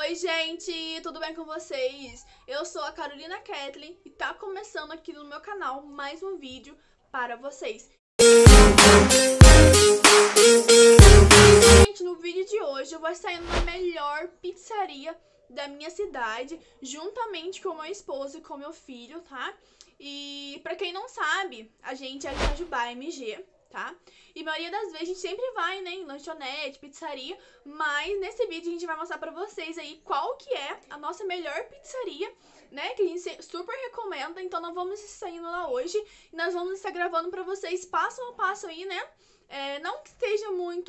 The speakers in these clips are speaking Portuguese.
Oi gente, tudo bem com vocês? Eu sou a Carolina Kathleen e tá começando aqui no meu canal mais um vídeo para vocês. Gente, no vídeo de hoje eu vou estar indo na melhor pizzaria da minha cidade, juntamente com meu esposo e com meu filho, tá? E pra quem não sabe, a gente é de Itajubá, MG, tá? E a maioria das vezes a gente sempre vai, né, em lanchonete, pizzaria, mas nesse vídeo a gente vai mostrar pra vocês aí qual que é a nossa melhor pizzaria, né, que a gente super recomenda. Então nós vamos estar indo lá hoje e nós vamos estar gravando pra vocês passo a passo aí, né? Não que esteja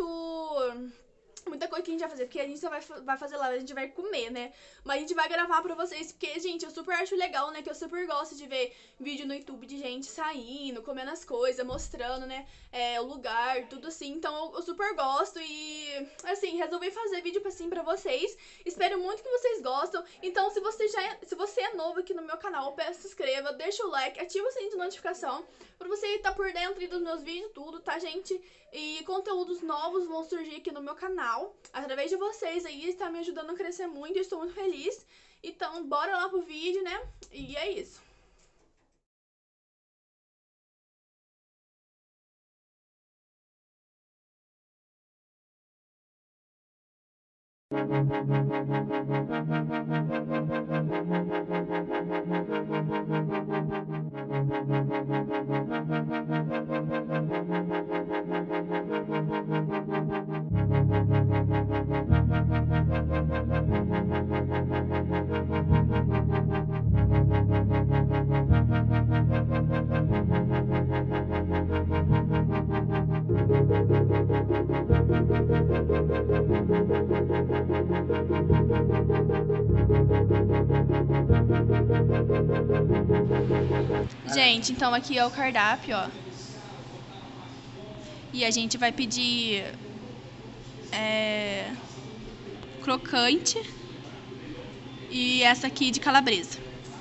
muita coisa que a gente vai fazer, porque a gente só vai fazer lá, a gente vai comer, né? Mas a gente vai gravar pra vocês, porque, gente, eu super acho legal, né? Que eu super gosto de ver vídeo no YouTube de gente saindo, comendo as coisas, mostrando, né? O lugar, tudo assim. Então eu super gosto e, assim, resolvi fazer vídeo assim pra vocês. Espero muito que vocês gostam. Então, se você é novo aqui no meu canal, peço se inscreva, deixa o like, ativa o sininho de notificação pra você estar por dentro dos meus vídeos, tudo, tá, gente? E conteúdos novos vão surgir aqui no meu canal, através de vocês aí, está me ajudando a crescer muito, eu estou muito feliz. Então, bora lá pro vídeo, né? E é isso. Gente, então aqui é o cardápio, ó. E a gente vai pedir crocante e essa aqui de calabresa.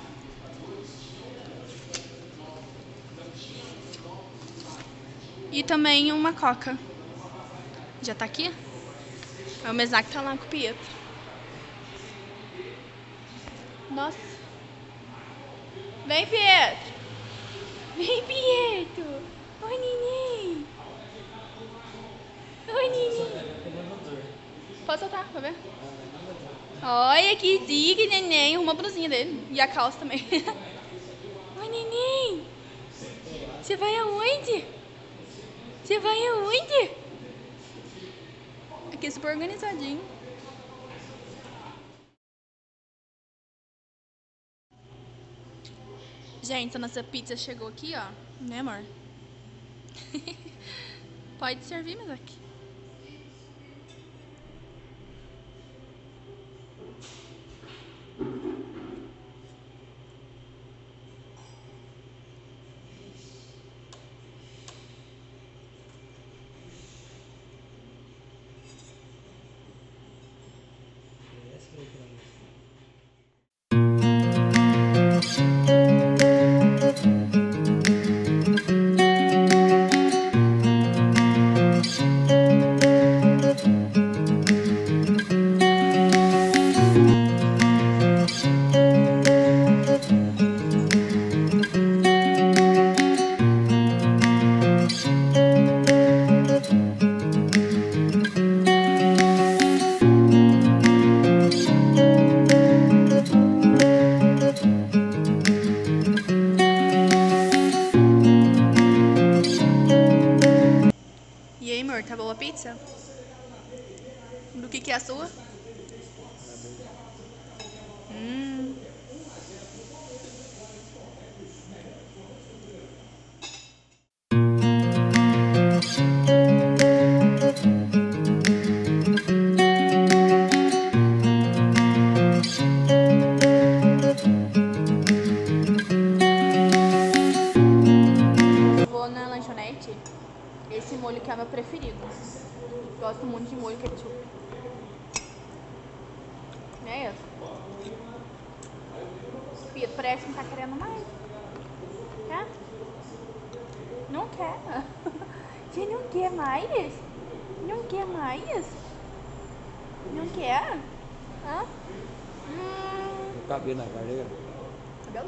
E também uma coca. Já tá aqui? É o Mesaque tá lá com o Pietro. Nossa. Vem, Pietro. Vem, Pietro. Oi, neném. Oi, neném. Pode soltar, pra ver? Olha que zigue, neném. Arruma a blusinha dele. E a calça também. Oi, neném. Você vai aonde? Você vai aonde? Aqui é super organizadinho. Gente, a nossa pizza chegou aqui, ó. Né, amor? Pode servir, mas aqui. E aí, amor, tá boa a pizza? Do que é a sua? Eu vou na lanchonete. Esse molho que é o meu preferido. Gosto muito de molho ketchup. É isso. Pia, parece que não tá querendo mais. Quer? Não quer? Você não quer mais? Não quer mais? Não quer? Hã? cabelo na cadeira. Cabelo?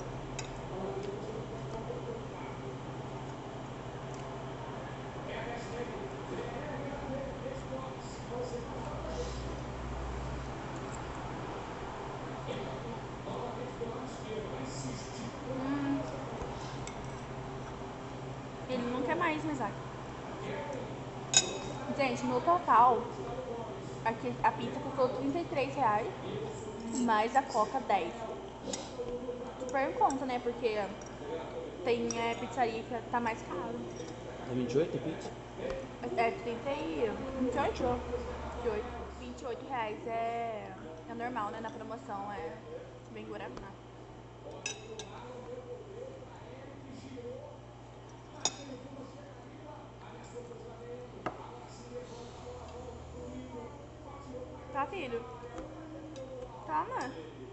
Ele não quer mais, Mezaki. Gente, no total, aqui a pizza custou R$33, mais a coca 10. Super em conta, né? Porque tem pizzaria que tá mais caro. É 28 a pizza? É 28? 28. R$28 é normal, né? Na promoção é bem guaraná. Tá, filho? Toma.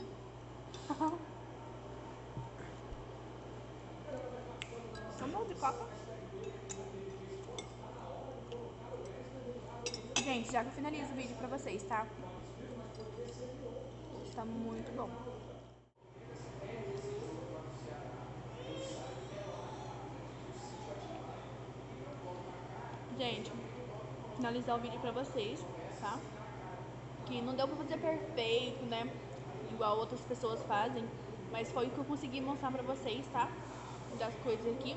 Tomou de coca? Gente, já que eu finalizo o vídeo pra vocês, tá? Tá muito bom. Gente, finalizar o vídeo pra vocês, tá? Que não deu pra fazer perfeito, né? Igual outras pessoas fazem. Mas foi o que eu consegui mostrar pra vocês, tá? Das coisas aqui.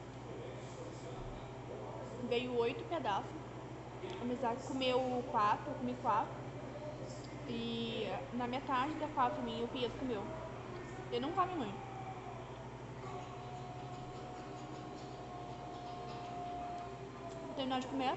Veio 8 pedaços. O Mizaki comeu 4, eu comi 4. E na metade da 4 minha, o Pietro comeu. Ele não come muito. Vou terminar de comer.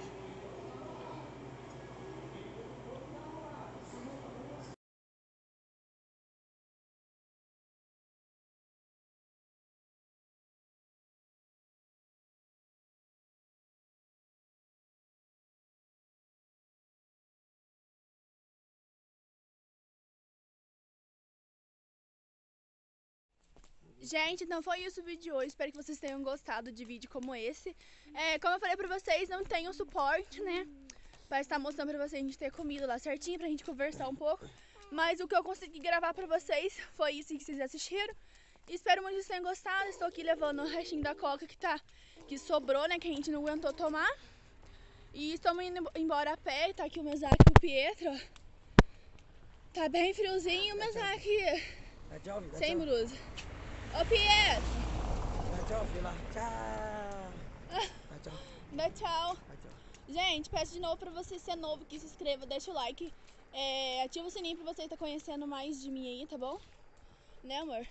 Gente, então foi isso o vídeo de hoje. Espero que vocês tenham gostado de vídeo como esse. Como eu falei pra vocês, não tem um suporte, né? Pra estar mostrando pra vocês a gente ter comida lá certinho, pra gente conversar um pouco. Mas o que eu consegui gravar pra vocês foi isso que vocês assistiram. Espero muito que vocês tenham gostado. Estou aqui levando o restinho da coca que sobrou, né? Que a gente não aguentou tomar. E estamos indo embora a pé. Tá aqui o Mezaki e o Pietro. Tá bem friozinho, o Mezaki sem blusa. Ô Pietro! Dá tchau, filha. Tchau. Dá tchau. Dá tchau. Dá tchau. Gente, peço de novo pra você ser novo que se inscreva, deixa o like, ativa o sininho pra você estar conhecendo mais de mim aí, tá bom? Né, amor?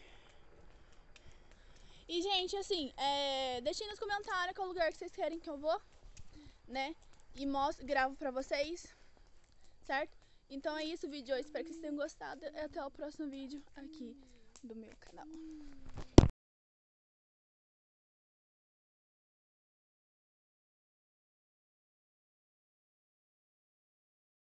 E, gente, assim, deixem nos comentários qual lugar que vocês querem que eu vou, né? E gravo pra vocês, certo? Então é isso o vídeo de hoje, espero que vocês tenham gostado e até o próximo vídeo aqui do meu canal.